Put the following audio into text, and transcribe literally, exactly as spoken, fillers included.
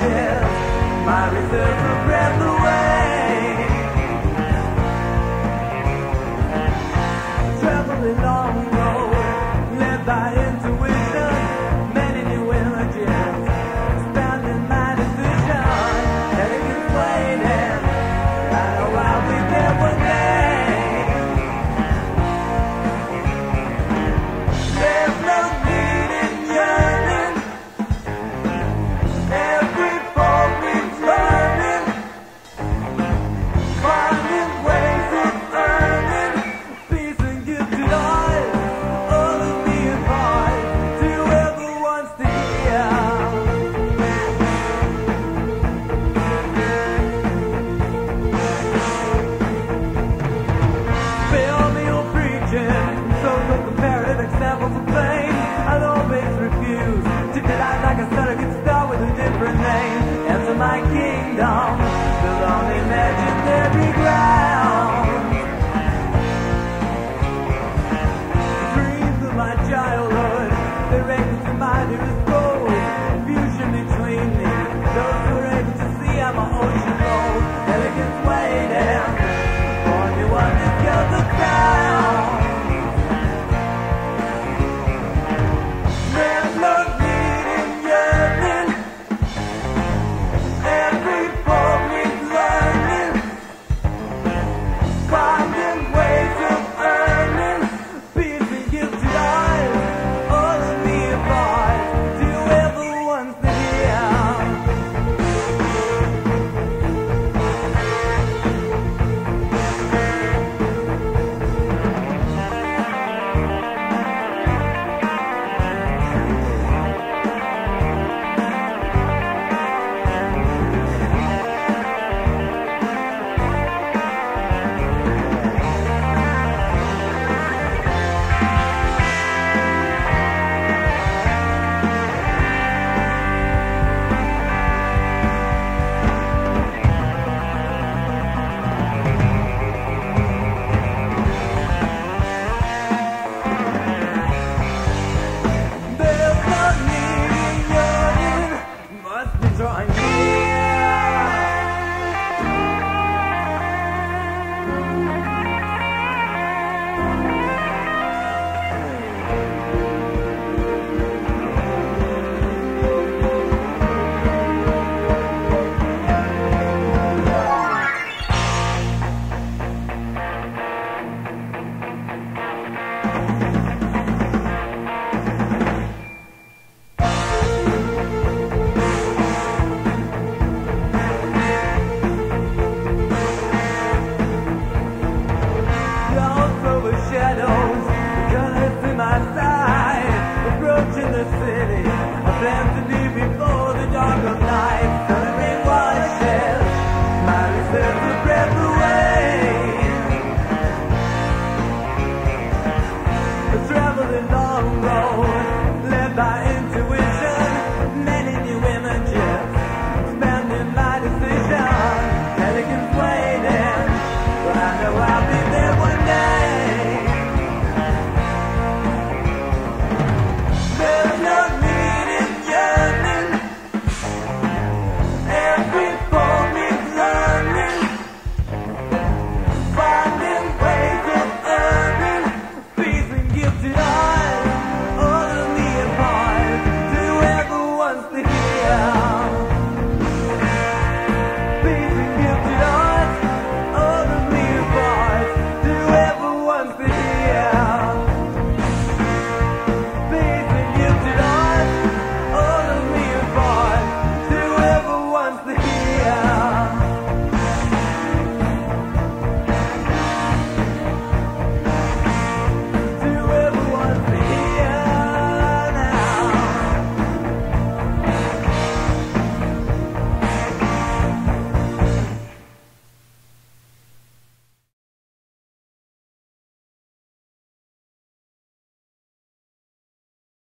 images, my research will breath away. Traveling long road, led by intuition, many new images, expanding my decision. Elegance waiting, I know I'll be there one day. There's no need in yearning, every fault needs learning, finding ways of earning peace and gifted eyes. All of me advice to whoever wants to hear. Fill me your preaching, social comparative examples of pain. I'll always refuse to delight like a surrogate star with a different name. Enter my kingdom, built on imaginary ground. Dreams of my childhood, they're able to my dearest goals. Fusion between me, those who are able to see I'm an ocean road. Elegance waiting.